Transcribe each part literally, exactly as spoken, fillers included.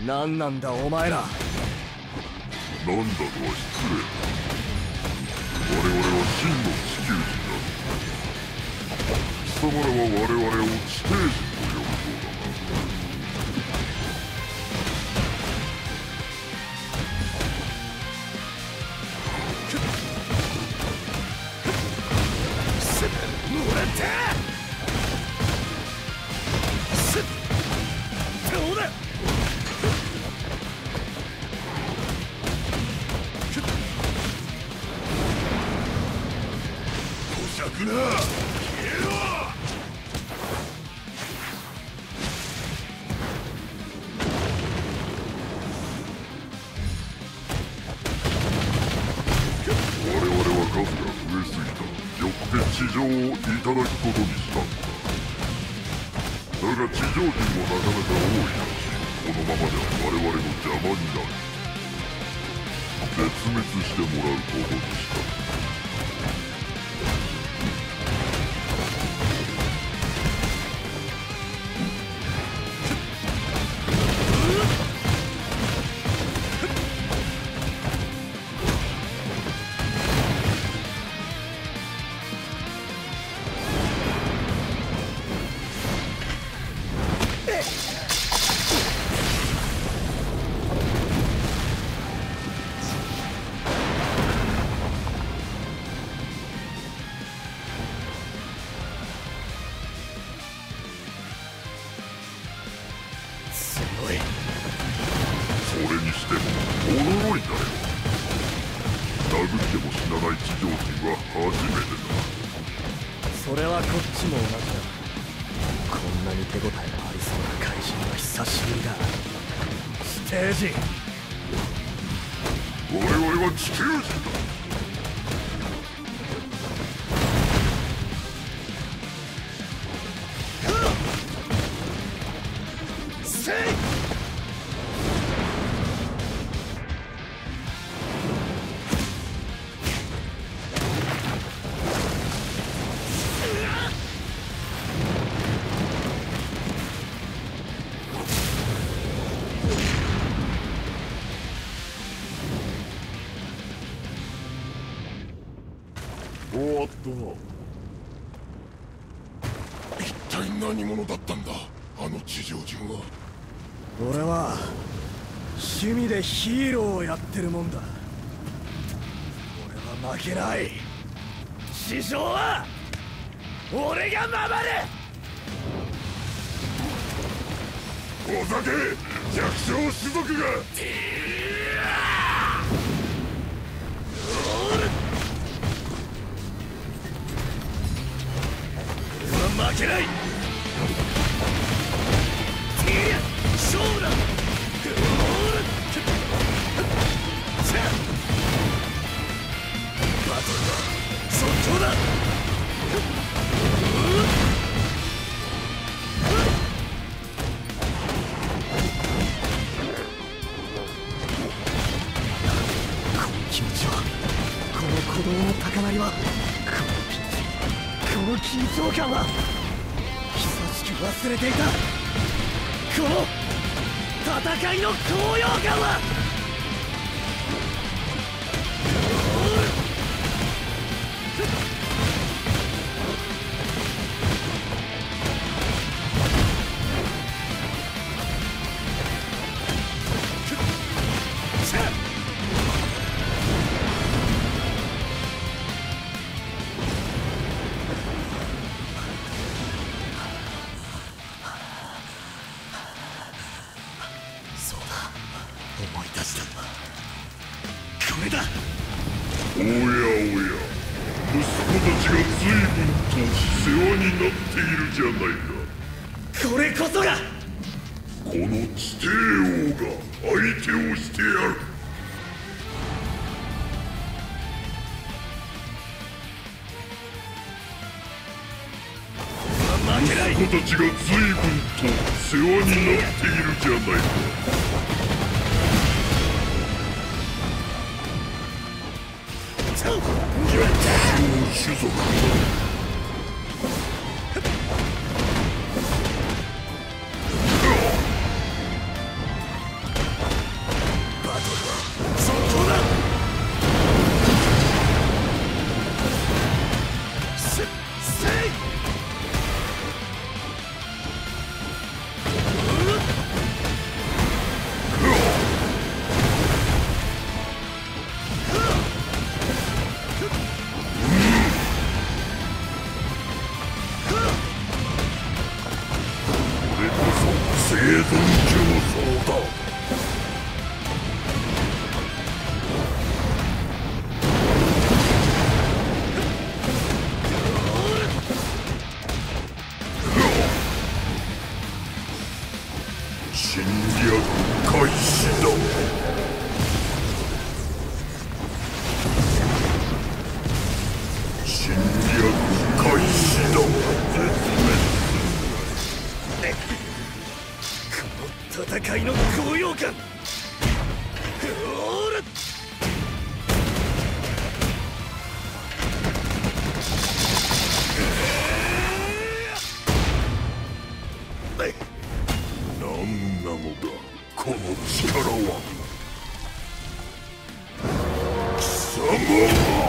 何なんだお前ら。 なんだとは失礼。我々は真の地球人だ。貴様らは我々を地底人と呼ぶそうだな。 もらった。どうだ。 くな。消えろ。我々は数が増えすぎた。よって地上をいただくことにしたんだ。だが地上人もなかなか多いらしい。このままでは我々の邪魔になる。絶滅してもらうことにした。それにしても驚いたよ。殴っても死なない地上人は初めてだ。 それはこっちも同じだ。こんなに手応えのありそうな怪人は久しぶりだ。地底人。 我々は地球人だ。終わったな。一体何者だったんだ、あの地上人は。 俺は趣味でヒーローをやってるもんだ。俺は負けない。師匠は俺が守る。 お酒、弱小種族が。 負けない。勝負だ。バトルは即興だ。この気持ちは、この鼓動の高鳴りは、この緊張感は久しく忘れていた。この戦いの高揚感は。思い出した。これだ。 おやおや、息子たちが随分と世話になっているじゃないか。 これこそがこの地底王が相手をしてやる。 負けない。 息子たちが随分と世話になっているじゃないか。種族競争だ。侵略開始だ。侵略開始だ。絶滅この戦いの高揚感。おら何なのだこの力は。貴様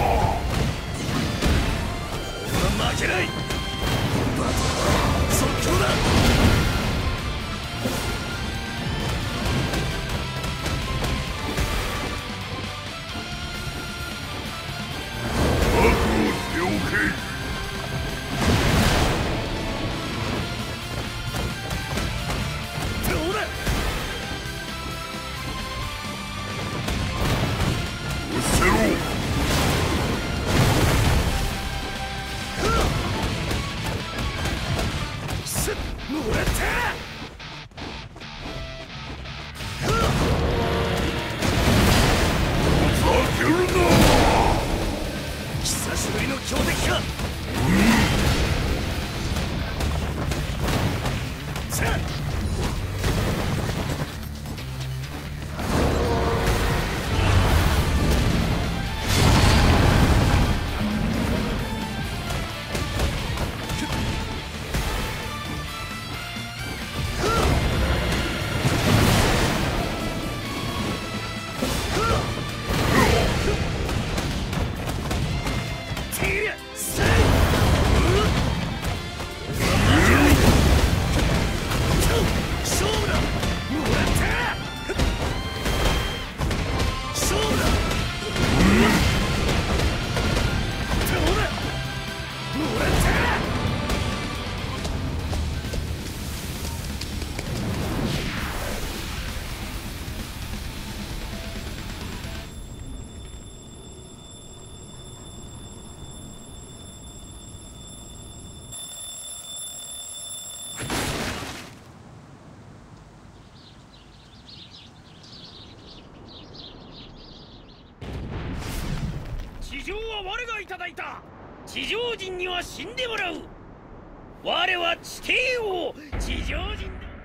負けない。バトル即興だ。 覚悟しておけ。 どうだ。 失せろ。 もらった。 ふざけるな。 久しぶりの強敵か。さあ地上は我がいただいた。地上人には死んでもらう。我は地底王、地上人だ。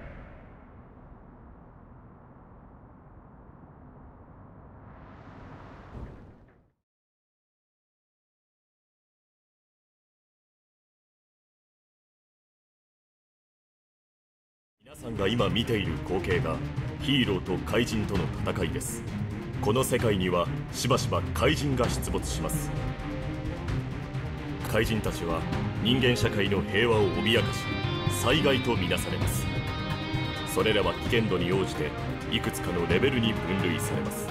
皆さんが今見ている光景がヒーローと怪人との戦いです。この世界にはしばしば怪人が出没します。怪人たちは人間社会の平和を脅かし災害とみなされます。それらは危険度に応じていくつかのレベルに分類されます。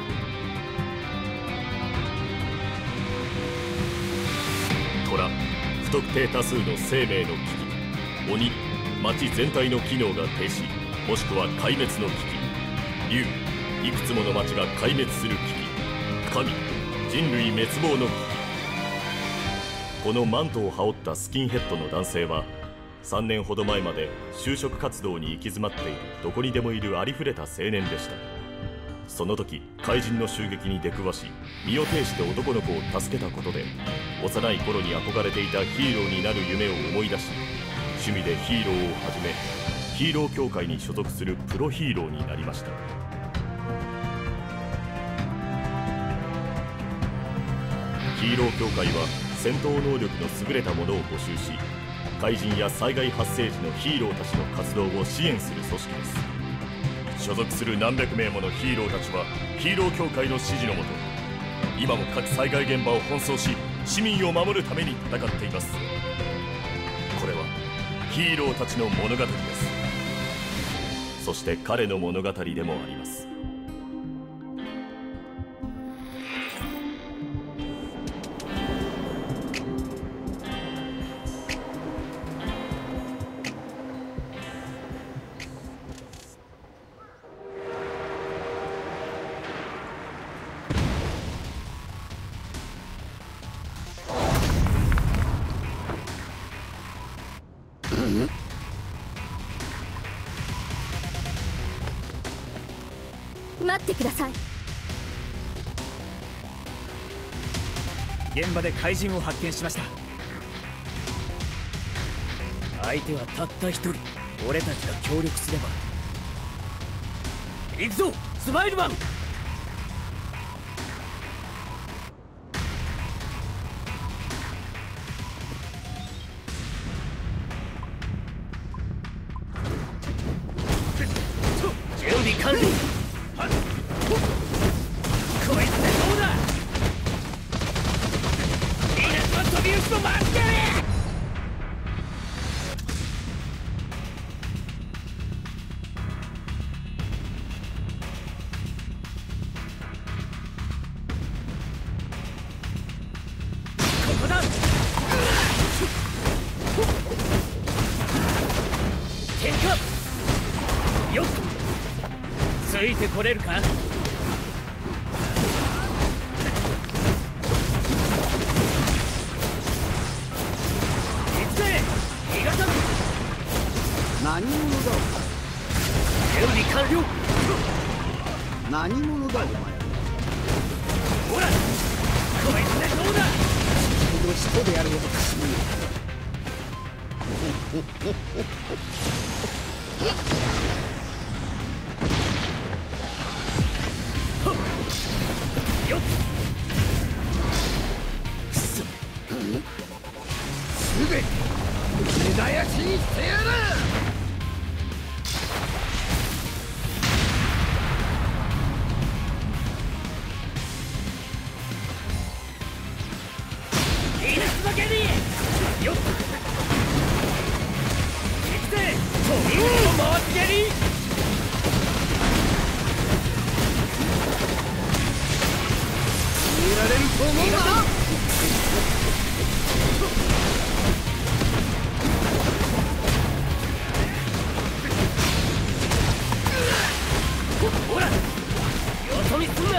虎、不特定多数の生命の危機。鬼、町全体の機能が停止もしくは壊滅の危機。竜、いくつもの町が壊滅する危機。神、人類滅亡の危機。このマントを羽織ったスキンヘッドの男性はさんねんほど前まで就職活動に行き詰まっているどこにでもいるありふれた青年でした。その時怪人の襲撃に出くわし身を挺して男の子を助けたことで幼い頃に憧れていたヒーローになる夢を思い出し趣味でヒーローを始めヒーロー協会に所属するプロヒーローになりました。ヒーロー協会は戦闘能力の優れた者を募集し怪人や災害発生時のヒーローたちの活動を支援する組織です。所属する何百名ものヒーローたちはヒーロー協会の指示のもと今も各災害現場を奔走し市民を守るために戦っています。これはヒーローたちの物語です。そして彼の物語でもあります。 待ってください。 現場で怪人を発見しました。相手はたった一人。俺たちが協力すれば。行くぞスマイルマン。準備完了。こいつでどうだ。イーナスは飛び打ちと回ってやれ。ついてこれるか。行くぜ伊賀さん。 何者だ。 準備完了。 何者だお前。 ほらこいつでどうだ。 この人である私によっすべて根絶やしにしてやる。 いいです負けによっ行くぜ飛びを回ってやり。 見られると思うな。 ほらよそ見すんな。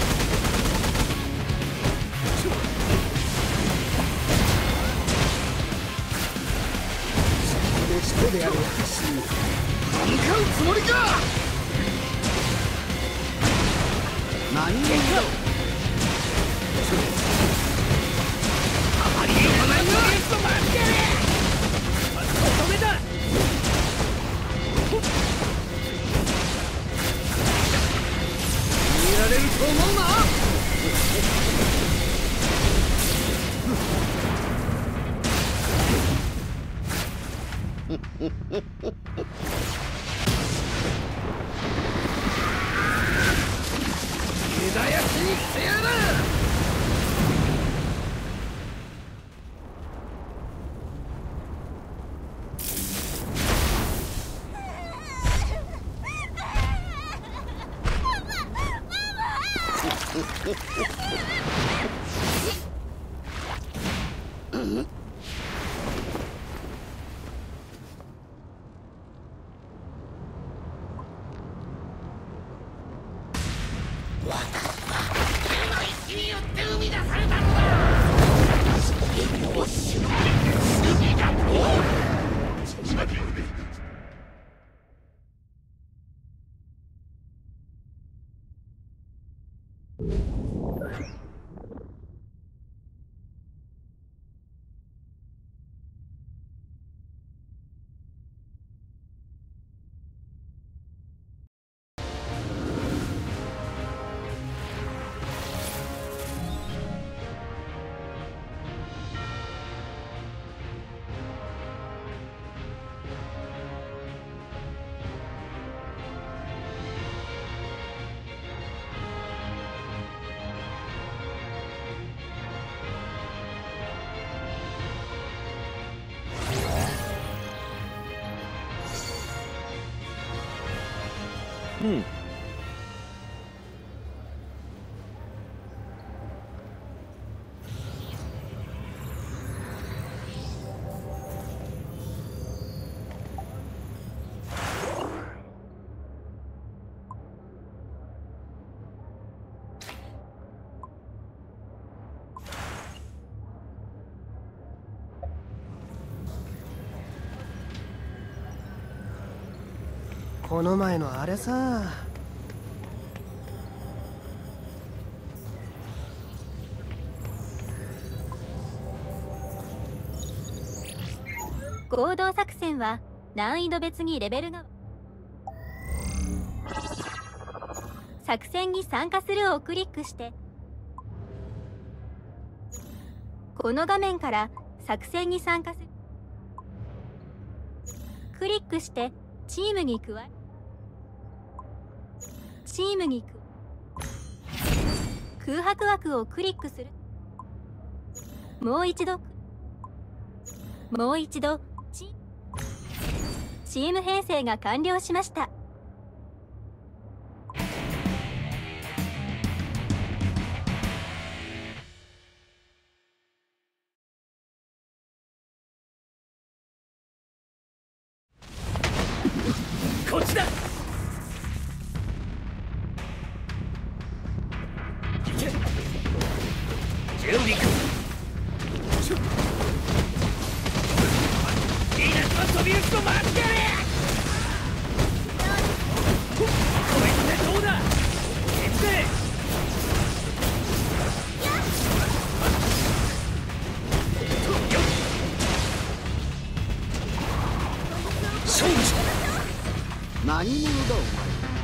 この人である私に歯向かうつもりか。何者だ。 あまり言わないな。と待ってやれ。とどめだ。 見られると思うな。根絶やしにしてやる。 うん。 この前のあれさ。 合同作戦は難易度別にレベルが作戦に参加するをクリックしてこの画面から作戦に参加するクリックしてチームに加えチームに空白枠をクリックするもう一度もう一度チチーム編成が完了しました。 こっちだ。行け。準備か。いいなと飛び打つと待ってやれ。こいつでどうだ。手伝え。勝負しろ。 何者だお前。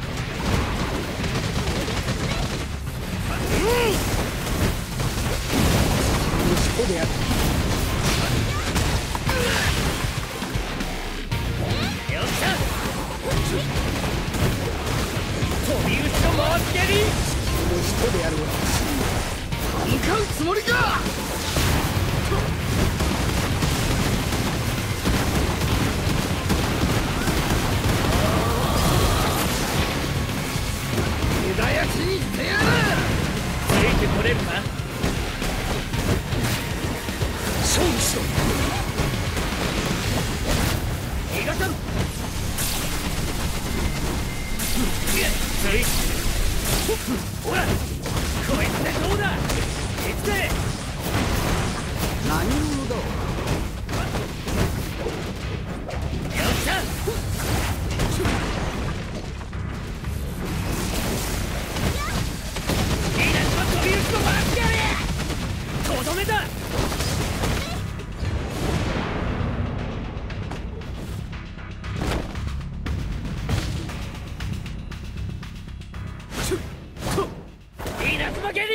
息子である。 よっしゃ。飛び打ちと回ってやり。 息子である私に向かうつもりか。枝焼きにしてやる。 ついてこれるか。 勝負しろ。 逃がさん。ついほらこいつでどうだ。手伝え。 何者だ。 よっしゃ。いいな飛び打つと待ってやれ。とどめだ。いいなつばけり。